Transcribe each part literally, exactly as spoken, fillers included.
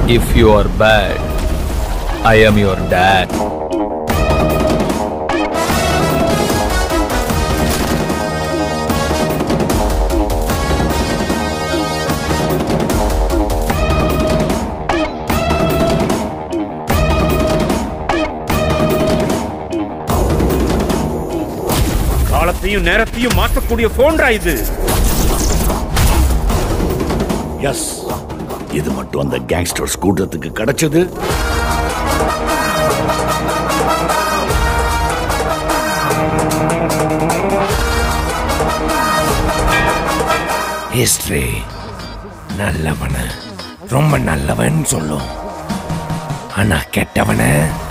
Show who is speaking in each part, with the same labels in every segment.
Speaker 1: If you are bad, I am your dad.
Speaker 2: காலத்தையும் நேரத்தையும் மாற்றக்கூடிய போன்றா இது.
Speaker 3: எஸ், இது மட்டும் அந்த கேங்ஸ்டர்ஸ் கூட்டத்துக்கு கிடைச்சது. ஹிஸ்டரி நல்லவன ரொம்ப நல்லவன் சொல்லும், ஆனா கெட்டவன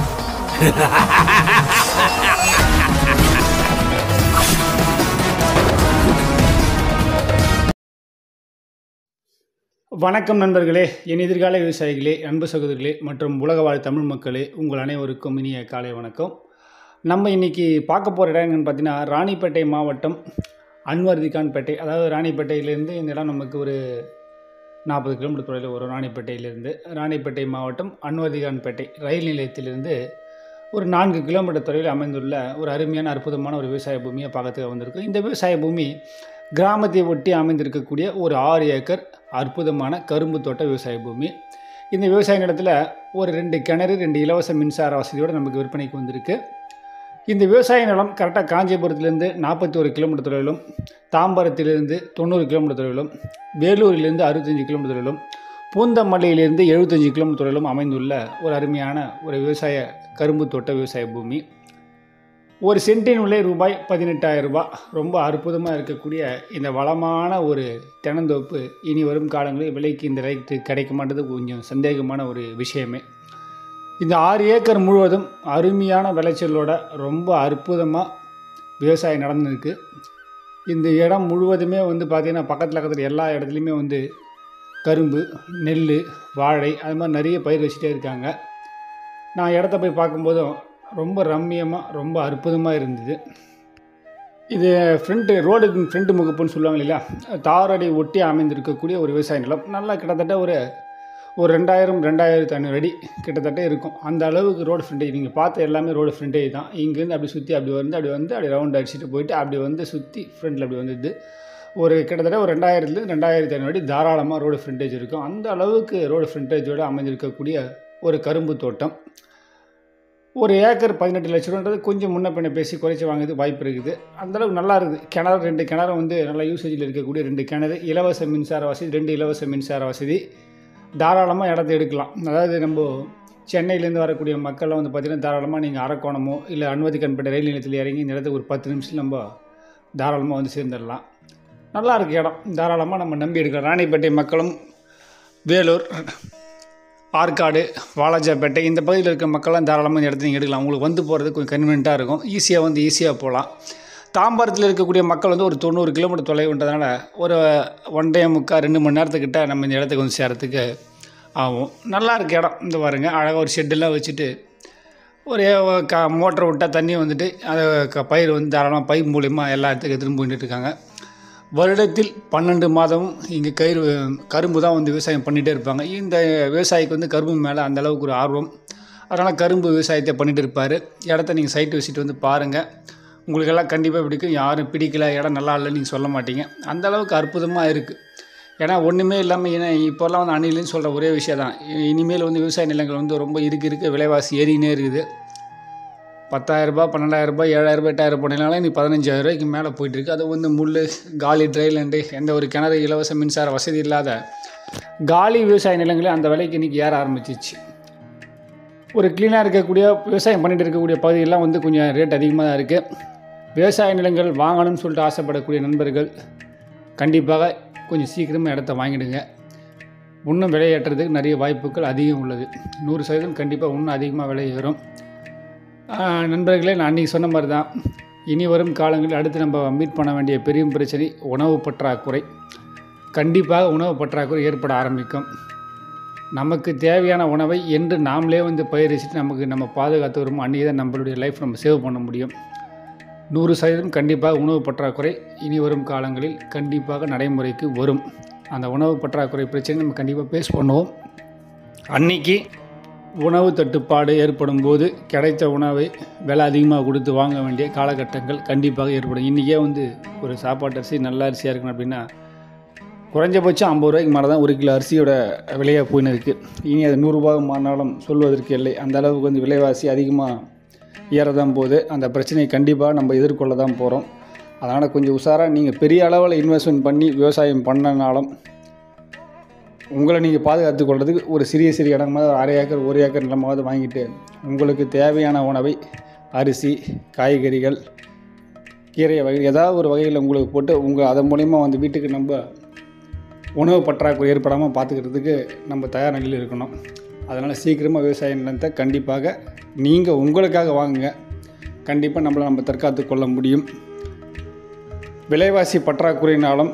Speaker 4: வணக்கம் நண்பர்களே, என் எதிர்கால விவசாயிகளே, அன்பு சகோதரிகளே மற்றும் உலக வாழ் தமிழ் மக்களே, உங்கள் அனைவருக்கும் இனிய காலை வணக்கம். நம்ம இன்றைக்கி பார்க்க போகிற இடம் என்னென்னு பார்த்தீங்கன்னா, ராணிப்பேட்டை மாவட்டம் அன்வர்திகான்பேட்டை. அதாவது ராணிப்பேட்டையிலேருந்து இந்த இடம் நமக்கு ஒரு நாற்பது கிலோமீட்டர் தொலைவில் வரும். ராணிப்பேட்டையிலேருந்து ராணிப்பேட்டை மாவட்டம் அன்வர்திகான்பேட்டை ரயில் நிலையத்திலிருந்து ஒரு நான்கு கிலோமீட்டர் தொலைவில் அமைந்துள்ள ஒரு அருமையான அற்புதமான ஒரு விவசாய பூமியை பார்க்கறதுக்கு வந்திருக்கு. இந்த விவசாய பூமி கிராமத்தை ஒட்டி அமைந்திருக்கக்கூடிய ஒரு ஆறு ஏக்கர் அற்புதமான கரும்பு தோட்ட விவசாய பூமி. இந்த விவசாய நிலத்தில் ஒரு ரெண்டு கிணறு, ரெண்டு இலவச மின்சார வசதியோடு நமக்கு விற்பனைக்கு வந்திருக்கு. இந்த விவசாய நிலம் கரெக்டாக காஞ்சிபுரத்திலேருந்து நாற்பத்தி ஒரு கிலோமீட்டர் தொலைவிலும், தாம்பரத்திலிருந்து தொண்ணூறு கிலோமீட்டர் தொலைவிலும், வேலூரிலிருந்து அறுபத்தஞ்சு கிலோமீட்டர் தொலைவிலும், பூந்தமல்லியிலிருந்து எழுபத்தஞ்சு கிலோமீட்டர் தொலைவிலும் அமைந்துள்ள ஒரு அருமையான ஒரு விவசாய கரும்பு தோட்ட விவசாய பூமி. ஒரு சென்டின் விலை ரூபாய் பதினெட்டாயிரம் ரூபாய். ரொம்ப அற்புதமாக இருக்கக்கூடிய இந்த வளமான ஒரு தென்னந்தோப்பு இனி வரும் காலங்களில் விலைக்கு இந்த விலைக்கு கிடைக்க மாட்டது கொஞ்சம் சந்தேகமான ஒரு விஷயமே. இந்த ஆறு ஏக்கர் முழுவதும் அருமையான விளைச்சலோட ரொம்ப அற்புதமாக விவசாயம் நடந்துருக்கு. இந்த இடம் முழுவதுமே வந்து பார்த்திங்கன்னா பக்கத்தில் பக்கத்தில் எல்லா இடத்துலையுமே வந்து கரும்பு, நெல், வாழை அது மாதிரி நிறைய பயிர் வச்சுட்டே இருக்காங்க. நான் இடத்த போய் பார்க்கும்போதும் ரொம்ப ரம்மியமாக ரொம்ப அற்புதமாக இருந்தது. இது ஃப்ரண்ட்டு ரோடு ஃப்ரண்ட்டு முகப்புன்னு சொல்லுவாங்க இல்லையா, தாரடி ஒட்டி அமைந்திருக்கக்கூடிய ஒரு விவசாய நிலம். நல்லா கிட்டத்தட்ட ஒரு ஒரு ரெண்டாயிரம் ரெண்டாயிரத்து ஐநூறு அடி கிட்டத்தட்ட இருக்கும். அந்த அளவுக்கு ரோடு ஃப்ரண்டேஜ். நீங்கள் பார்த்த எல்லாமே ரோடு ஃப்ரண்டேஜ் தான். இங்கேருந்து அப்படி சுற்றி அப்படி வந்து அப்படி வந்து அப்படி ரவுண்ட் அடிச்சுட்டு போயிட்டு அப்படி வந்து சுற்றி ஃப்ரண்டில் அப்படி வந்துடுது. ஒரு கிட்டத்தட்ட ஒரு ரெண்டாயிரத்துலேருந்து ரெண்டாயிரத்து ஐநூறு அடி தாராளமாக ரோடு ஃப்ரண்டேஜ் இருக்கும். அந்த அளவுக்கு ரோடு ஃப்ரண்டேஜோடு அமைந்திருக்கக்கூடிய ஒரு கரும்பு தோட்டம். ஒரு ஏக்கர் பதினெட்டு லட்ச ரூபான்றது கொஞ்சம் முன்ன பின்ன பேசி குறைச்சி வாங்குறது வாய்ப்பு இருக்குது. அந்தளவுக்கு நல்லா இருக்குது. கிணறு ரெண்டு கிணறு வந்து நல்லா யூசேஜில் இருக்கக்கூடிய ரெண்டு கிணறு, இலவச மின்சார வசதி, ரெண்டு இலவச மின்சார வசதி. தாராளமாக இடத்த எடுக்கலாம். அதாவது நம்ம சென்னையிலேருந்து வரக்கூடிய மக்கள்லாம் வந்து பார்த்திங்கன்னா தாராளமாக நீங்கள் அரக்கோணமோ இல்லை அன்வர்திகான்பேட்டை ரயில் நிலையத்தில் இறங்கி இந்த இடத்துக்கு ஒரு பத்து நிமிஷத்தில் நம்ம தாராளமாக வந்து சேர்ந்துடலாம். நல்லா இருக்குது இடம். தாராளமாக நம்ம நம்பி எடுக்கலாம். ராணிப்பேட்டை மக்களும், வேலூர், ஆற்காடு, வாலாஜாப்பேட்டை இந்த பகுதியில் இருக்க மக்கள்லாம் தாராளமாக இந்த இடத்துல நீங்கள் எடுக்கலாம். உங்களுக்கு வந்து போகிறது கொஞ்சம் கன்வீனியண்ட்டாக இருக்கும். ஈஸியாக வந்து ஈஸியாக போகலாம். தாம்பரத்தில் இருக்கக்கூடிய மக்கள் வந்து ஒரு தொண்ணூறு கிலோமீட்டர் தொலைவுன்றதுனால ஒரு ஒன் டே முக்கால் ரெண்டு மணி நேரத்துக்கிட்ட நம்ம இந்த இடத்துக்கு வந்து சேரத்துக்கு ஆகும். நல்லா இருக்க இடம். இந்த பாருங்கள், அழகாக ஒரு ஷெட்டெல்லாம் வச்சுட்டு ஒரு க மோட்டரை விட்டால் தண்ணி வந்துட்டு அதை க பயிர் வந்து தாராளமாக பைப் மூலிமா எல்லா இடத்துக்கு திரும்ப போயிட்டு இருக்காங்க. வருடத்தில் பன்னெண்டு மாதமும் இங்கே கயிறு கரும்பு தான் வந்து விவசாயம் பண்ணிகிட்டே இருப்பாங்க. இந்த விவசாயிக்கு வந்து கரும்பு மேலே அந்தளவுக்கு ஒரு ஆர்வம். அதனால் கரும்பு விவசாயத்தை பண்ணிகிட்டு இருப்பார். இடத்த நீங்கள் சைட்டு விசிட்டு வந்து பாருங்கள். உங்களுக்கெல்லாம் கண்டிப்பாக பிடிக்கும். யாரும் பிடிக்கல, இடம் நல்லா இல்லைன்னு நீங்கள் சொல்ல மாட்டீங்க. அந்தளவுக்கு அற்புதமாக இருக்குது. ஏன்னா ஒன்றுமே இல்லாமல் ஏன்னா இப்போல்லாம் வந்து அணிலேன்னு சொல்கிற ஒரே விஷயம் தான். இனிமேல் வந்து விவசாய நிலங்கள் வந்து ரொம்ப இருக்கு இருக்குது விலைவாசி ஏறினே இருக்குது. பத்தாயிரரூபா, பன்னெண்டாயிரரூபா, ஏழாயிரரூபா, எட்டாயிரம் போனாலும் நீ பதினஞ்சாயிரம் ரூபாய்க்கு மேலே போயிட்டுருக்கு. அது வந்து முள், காலி, ட்ரைலண்டு, எந்த ஒரு கிணறு, இலவச மின்சார வசதி இல்லாத காலி விவசாய நிலங்களே அந்த விலைக்கு இன்றைக்கி ஏற ஆரம்பிச்சிச்சு. ஒரு க்ளீனாக இருக்கக்கூடிய விவசாயம் பண்ணிகிட்டு இருக்கக்கூடிய பகுதியெல்லாம் வந்து கொஞ்சம் ரேட் அதிகமாக தான் இருக்குது. விவசாய நிலங்கள் வாங்கணும்னு சொல்லிட்டு ஆசைப்படக்கூடிய நண்பர்கள் கண்டிப்பாக கொஞ்சம் சீக்கிரமாக இடத்த வாங்கிடுங்க. இன்னும் விலை ஏற்றுறதுக்கு நிறைய வாய்ப்புகள் அதிகம் உள்ளது. நூறு சதவீதம் கண்டிப்பாக இன்னும் அதிகமாக விலை ஏறும். நண்பர்களே, நான் அன்றைக்கி சொன்ன மாதிரி தான் இனி வரும் காலங்களில் அடுத்து நம்ம மீட் பண்ண வேண்டிய பெரிய பிரச்சனை உணவு பற்றாக்குறை. கண்டிப்பாக உணவு பற்றாக்குறை ஏற்பட ஆரம்பிக்கும். நமக்கு தேவையான உணவை என்று நாமளே வந்து பயிரிச்சுட்டு நமக்கு நம்ம பாதுகாத்து வருமோ அன்றைக்கி தான் நம்மளுடைய லைஃப் நம்ம சேவ் பண்ண முடியும். நூறு சதவீதம் கண்டிப்பாக உணவு பற்றாக்குறை இனி வரும் காலங்களில் கண்டிப்பாக நடைமுறைக்கு வரும். அந்த உணவு பற்றாக்குறை பிரச்சனை நம்ம கண்டிப்பாக பேஸ் பண்ணுவோம். அன்னைக்கு உணவு தட்டுப்பாடு ஏற்படும் போது கிடைத்த உணவை விலை அதிகமாக கொடுத்து வாங்க வேண்டிய காலகட்டங்கள் கண்டிப்பாக ஏற்படும். இன்றைக்கே வந்து ஒரு சாப்பாட்டு அரிசி நல்ல அரிசியாக இருக்கணும் அப்படின்னா குறைஞ்சபட்சம் ஐம்பது ரூபாய்க்கு மேலே தான் ஒரு கிலோ அரிசியோட விலையாக போயின்னு இருக்குது. இனி அது நூறுரூபாய் மாறினாலும் சொல்வதற்கு இல்லை. அந்த அளவுக்கு வந்து விலைவாசி அதிகமாக ஏறதான் போகுது. அந்த பிரச்சனையை கண்டிப்பாக நம்ம எதிர்கொள்ள தான் போகிறோம். அதனால் கொஞ்சம் உஷாராக நீங்கள் பெரிய அளவில் இன்வெஸ்ட்மெண்ட் பண்ணி விவசாயம் பண்ணனாலும் உங்களை நீங்கள் பாதுகாத்து கொள்றதுக்கு ஒரு சிறிய சிறிய இடமாவது அரை ஏக்கர் ஒரு ஏக்கர் நிலமாவது வாங்கிட்டு உங்களுக்கு தேவையான உணவை அரிசி காய்கறிகள் கீரை வகை ஏதாவது ஒரு வகையில் உங்களுக்கு போட்டு உங்கள் அதன் மூலிமா வந்து வீட்டுக்கு நம்ம உணவு பற்றாக்குறை ஏற்படாமல் பார்த்துக்கிறதுக்கு நம்ம தயார் நிலையில் இருக்கணும். அதனால் சீக்கிரமாக விவசாய நிலத்தை கண்டிப்பாக நீங்கள் உங்களுக்காக வாங்குங்க. கண்டிப்பாக நம்மளை நம்ம தற்காத்து கொள்ள முடியும். விலைவாசி பற்றாக்குறையினாலும்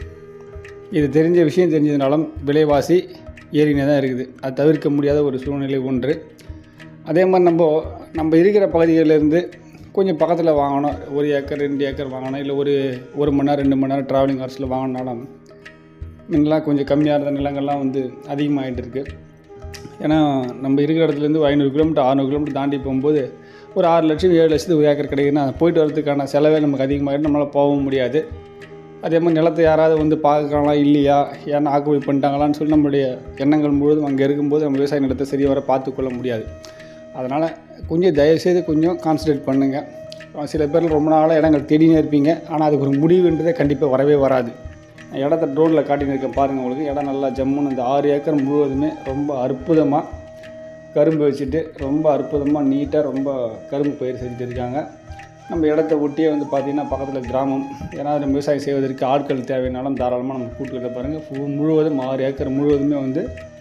Speaker 4: இது தெரிஞ்ச விஷயம் தெரிஞ்சதுனாலும் விலைவாசி ஏறினே தான் இருக்குது. அது தவிர்க்க முடியாத ஒரு சூழ்நிலை ஒன்று. அதே மாதிரி நம்ம நம்ம இருக்கிற பகுதிகளிலேருந்து கொஞ்சம் பக்கத்தில் வாங்கணும், ஒரு ஏக்கர் ரெண்டு ஏக்கர் வாங்கணும், இல்லை ஒரு ஒரு மணி நேரம் ரெண்டு மணி நேரம் ட்ராவலிங் ஹவர்ஸில் வாங்கினாலும் முன்னெல்லாம் கொஞ்சம் கம்மியாக இருந்த நிலங்கள்லாம் வந்து அதிகமாகிட்டு இருக்குது. ஏன்னா நம்ம இருக்கிற இடத்துலேருந்து ஒரு ஐநூறு கிலோமீட்டர் அறுநூறு கிலோமீட்டர் தாண்டி போகும்போது ஒரு ஆறு லட்சம் ஏழு லட்சத்துக்கு ஒரு ஏக்கர் கிடைக்குதுன்னா போயிட்டு வரதுக்கான செலவே நமக்கு அதிகமாகிட்டு நம்மளால் போகவும் முடியாது. அதே மாதிரி நிலத்தை யாராவது வந்து பார்க்கறாங்களா இல்லையா, ஏன்னா ஆக்குபை பண்ணிட்டாங்களான்னு சொல்லி நம்மளுடைய எண்ணங்கள் முழுவதும் அங்கே இருக்கும்போது நம்ம விவசாய நிலத்தை சரியாக வர பார்த்துக்கொள்ள முடியாது. அதனால் கொஞ்சம் தயவுசெய்து கொஞ்சம் கான்சன்ட்ரேட் பண்ணுங்கள். சில பேர் ரொம்ப நாளாக இடங்கள் தேடினே இருப்பீங்க, ஆனால் அதுக்கு ஒரு முடிவுன்றதே கண்டிப்பாக வரவே வராது. இடத்த ட்ரோனில் காட்டின்னு இருக்கேன் பாருங்கள். உங்களுக்கு இடம் நல்லா ஜம்முன்னு இந்த ஆறு ஏக்கர் முழுவதுமே ரொம்ப அற்புதமாக கரும்பு வச்சுட்டு ரொம்ப அற்புதமாக நீட்டாக ரொம்ப கரும்பு பயிர் செஞ்சுருக்காங்க. நம்ம இடத்த ஒட்டியே வந்து பார்த்திங்கன்னா பக்கத்தில் கிராமம். ஏன்னா நம்ம விவசாயம் செய்வதற்கு ஆட்கள் தேவைனாலும் தாராளமாக நம்ம கூட்டுக்கிட்ட பாருங்கள். முழுவதும் ஆறு ஏக்கர் முழுவதுமே வந்து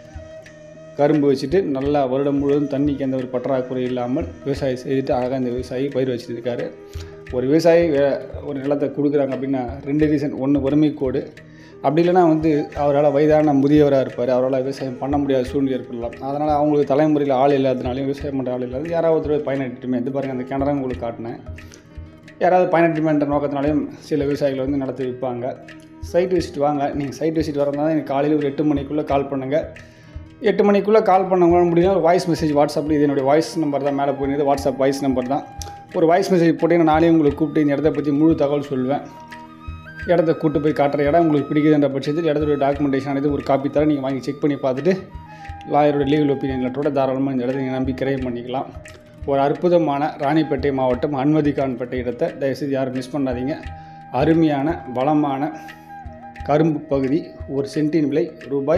Speaker 4: கரும்பு வச்சுட்டு நல்லா வருடம் முழுவதும் தண்ணிக்கு எந்த ஒரு பற்றாக்குறை இல்லாமல் விவசாயம் செய்துட்டு அழகாக இந்த விவசாயி பயிர் வச்சுட்டு இருக்காரு. ஒரு விவசாயி ஒரு நிலத்தை கொடுக்குறாங்க அப்படின்னா ரெண்டு ரீசன். ஒன்று வறுமை கோடு, அப்படி இல்லைனா வந்து அவரால் வயதான முதியவராக இருப்பார், அவரால் விவசாயம் பண்ண முடியாத சூழ்நிலை ஏற்படலாம். அதனால் அவங்களுக்கு தலைமுறையில் ஆள் இல்லாதனாலையும் விவசாயம் பண்ணுற ஆள் இல்லாத யாராவது ஒருத்தர் பயனட்டுமே. இது பாருங்கள், அந்த கிணறு உங்களுக்கு காட்டினேன். யாராவது பயனட்டுமேன்ற நோக்கத்தினாலையும் சில விவசாயிகள் வந்து நடத்தி வைப்பாங்க. சைட் விசிட் வாங்க. நீங்கள் சைட் விசிட் வரதுனால எனக்கு காலையில் ஒரு எட்டு மணிக்குள்ளே கால் பண்ணுங்கள். எட்டு மணிக்குள்ளே கால் பண்ண முடியும். ஒரு வாய்ஸ் மெசேஜ் வாட்ஸ்அப்பில், இது என்னுடைய வாய்ஸ் நம்பர் தான் மேலே போயிருந்தது, வாட்ஸ்அப் வாய்ஸ் நம்பர் தான். ஒரு வாய்ஸ் மெசேஜ் போட்டிங்கன்னா நானே உங்களுக்கு கூப்பிட்டு இந்த இடத்த பற்றி முழு தகவல் சொல்லுவேன். இடத்த கூப்பிட்டு போய் காட்டுற இடம் உங்களுக்கு பிடிக்குதுன்ற பட்சத்தில் இடத்தோட டாக்குமெண்டேஷன் அனைத்து ஒரு காப்பி தர நீங்கள் வாங்கி செக் பண்ணி பார்த்துட்டு லாயரோட லீகல் ஒப்பீனியன் லெட்டரோட தாராளமாக இந்த இடத்த நீங்கள் நம்பி கிரைம் பண்ணிக்கலாம். ஒரு அற்புதமான ராணிப்பேட்டை மாவட்டம் அன்வர்திகான்பேட்டை இடத்தை தயவுசெய்து யாரும் மிஸ் பண்ணாதீங்க. அருமையான வளமான கரும்பு பகுதி. ஒரு சென்ட்டின் விலை ரூபாய்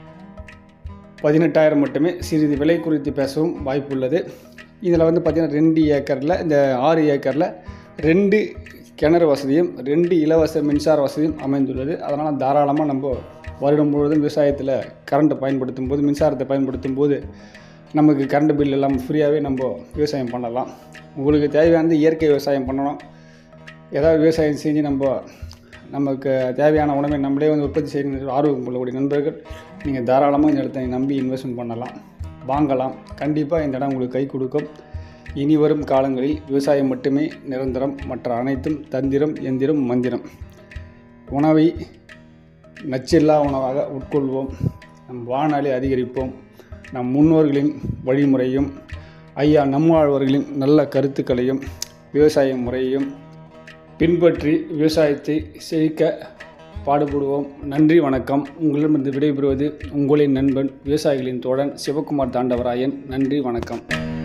Speaker 4: பதினெட்டாயிரம் மட்டுமே. சிறிது விலை குறித்து பேசவும் வாய்ப்புள்ளது. இதில் வந்து பார்த்திங்கன்னா ரெண்டு ஏக்கரில் இந்த ஆறு ஏக்கரில் ரெண்டு கிணறு வசதியும் ரெண்டு இலவச மின்சார வசதியும் அமைந்துள்ளது. அதனால் தாராளமாக நம்ம வருடம் முழுவதும் விவசாயத்தில் கரண்ட்டை பயன்படுத்தும் போது, மின்சாரத்தை பயன்படுத்தும் போது நமக்கு கரண்ட் பில் எல்லாம் ஃப்ரீயாகவே நம்ம விவசாயம் பண்ணலாம். உங்களுக்கு தேவையானது இயற்கை விவசாயம் பண்ணணும். ஏதாவது விவசாயம் செஞ்சு நம்ம நமக்கு தேவையான உணவை நம்மளே வந்து உற்பத்தி செய்யணும் ஆர்வம் கொள்ளக்கூடிய நண்பர்கள் நீங்கள் தாராளமாக இந்த இடத்தை நம்பி இன்வெஸ்ட்மெண்ட் பண்ணலாம், வாங்கலாம். கண்டிப்பாக இந்த இடம் உங்களுக்கு கை கொடுக்கும். இனி வரும் காலங்களில் விவசாயம் மட்டுமே நிரந்தரம், மற்ற அனைத்தும் தந்திரம், எந்திரம், மந்திரம். உணவை நச்சில்லா உணவாக உட்கொள்வோம். நம் வாழ்நாளை அதிகரிப்போம். நம் முன்னோர்களின் வழிமுறையும் ஐயா நம்மாழ்வார்களின் நல்ல கருத்துக்களையும் விவசாய முறையையும் பின்பற்றி விவசாயத்தை செழிக்க பாடுபடுவோம். நன்றி, வணக்கம். உங்களிடமிருந்து விடைபெறுவது உங்களின் நண்பன் விவசாயிகளின் தோழன் சிவகுமார் தாண்டவராயன். நன்றி, வணக்கம்.